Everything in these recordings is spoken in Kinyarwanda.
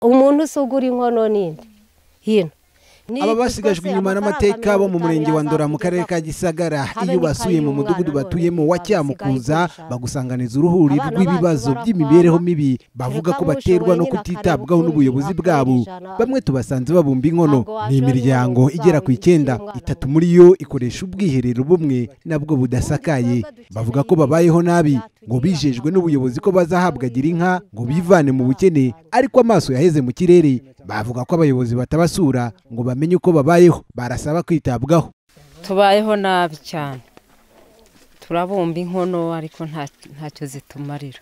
umuntu usugura inkono ninde hino. Aba basigajwe inyuma n'amateka bo mu murenge wa Ndora mu karere ka Gisagara iyo basuye mu mudugudu batuyemo wa Cyamukuza bagusanganiza uruhuri rw'ibibazo by'imibereho mibi bavuga ko baterwa no kutitabwaho n'ubuyobozi bwabo. Bamwe tubasanze babumba inkono ni imiryango igera ku 9, 3 muri yo ikoresha ubwiherero bumwe nabwo budasakaye. Bavuga ko babayeho nabi ngo bijejwe n'ubuyobozi ko bazahabwa gira inka ngo bivane mu bukene, ariko amaso yaheze mu kirere. Bavuga ko abayobozi batabasura ngo bamenye uko babayeho, barasaba kwitabwaho. Tubayeho nabi cyane, turabumba inkono ariko ntacyo zitumarira.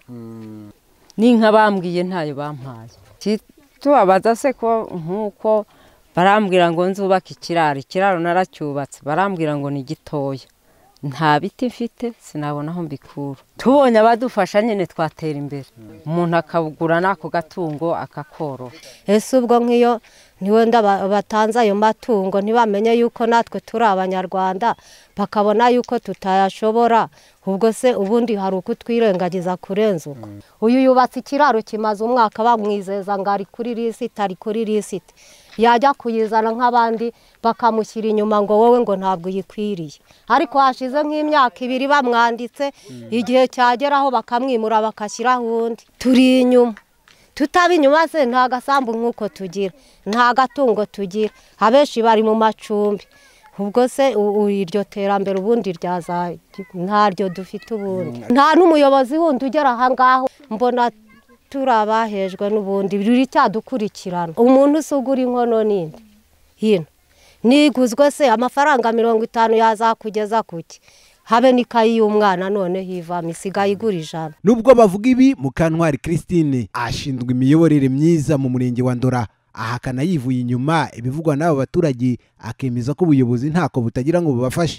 N'inka bambwiye ntayo bampaye. Tubabaza se ko nkuko barambwira ngo nzubaka ikiraro naracyubatse, barambwira ngo ni gitoya, nta biti mfite sinabona aho mbikura. Tubonye abadufasha nyine twatera imbere, umuntu akabugura nako gatungo akakorora. Ese ubwo nk'iyo niwenda batanze ayo matungo ntibamenye yuko natwe turi abanyarwanda, bakabona yuko tutayashobora, ubwo se ubundi hari uko twirengagiza kurenza uko. Uyu yubatse ikiraro kimaze umwaka bamwizeza ngo ari kuri lisiti, ari kuri lisiti, yajya kuyizana nk'abandi bakamushyira inyuma ngo wowe ngo ntabwo yikwiriye, ariko hashize nk'imyaka 2 bamwanditse, igihe cyageraho bakamwimura bakashyiraho undi. Turi inyuma, tutaba inyuma se nta gasambu nk'uko tugira, nta gatungo tugira, abenshi bari mu macumbi. Ubwo se iryo terambere ubundi ryazaye ntaryo dufite ubundi. Nta n'umuyobozi wundi ugera aha ngaho, mbona turabahejwe n'ubundi biri cyadukurikirana. Umuntu usugura inkono ninde hino, niguzwe se amafaranga 50 yazakugeza kuki? Habe n'ikayi y'umwana none hiva misigaye igura 100. Nubwo bavuga ibi, Mukantwari Christine ashinzwe imiyoborere myiza mu murenge wa Ndora ahakana yivuye inyuma ibivugwa n'abo baturage, akemeza ko ubuyobozi ntako butagira ngo bubafashe.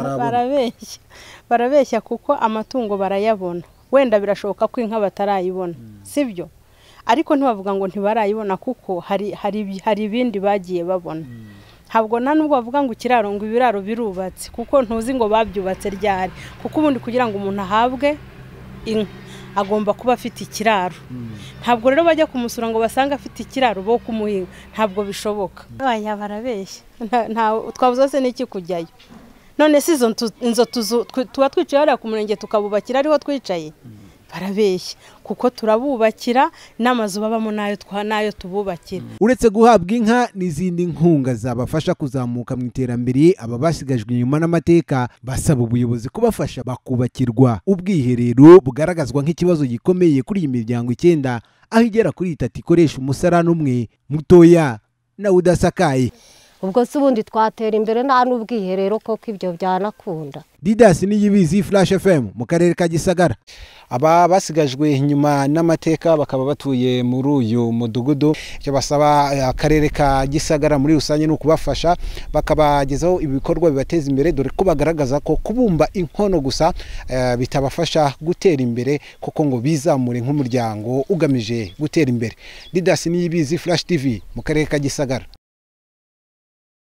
Barabeshya kuko amatungo barayabona, wenda birashoboka ko inka batarayibona, sibyo? Ariko ntibavuga ngo ntibarayibona kuko hari ibindi bagiye babona. Ntabwo nubwo bavuga ngo ikiraro ngo ibiraro birubatse, kuko ntuzi ngo babyubatse ryari, kuko ubundi kugira ngo umuntu ahabwe inka agomba kuba afite ikiraro. Ntabwo rero bajya kumusura ngo basanga afite ikiraro bo kumuhinga, ntabwo bishoboka. Aya barabeshya, twabuze se n'iki kujyayo. None si izo tuzu tuba twicaye hariya ku murenge tukabubakira ariho twicaye? Barabeshya kuko turabubakira n'amazu babamo nayo tububakira. Uretse guhabwa inka n'izindi nkunga zabafasha kuzamuka mu iterambere, aba basigajwe inyuma n'amateka basaba ubuyobozi kubafasha bakubakirwa ubwiherero bugaragazwa nk'ikibazo gikomeye kuri iyi miryango 9, aho igera kuri 3 ikoresha umusarani umwe mutoya na udasakaye. Ubwo se ubundi twatera imbere nta n'ubwiherero koko ibyo byanakunda. Didas Niyibizi, Flash FM mu karere ka Gisagara. Aba basigajwe inyuma n'amateka bakaba batuye muri uyu mudugudu, cyo basaba akarere ka Gisagara muri rusange no kubafasha bakabagezaho ibikorwa bibateza imbere, dore ko bagaragaza ko kubumba inkono gusa bitabafasha gutera imbere kuko ngo bizamure nk'umuryango ugamije gutera imbere. Didas Niyibizi, Flash TV mu karere ka Gisagara.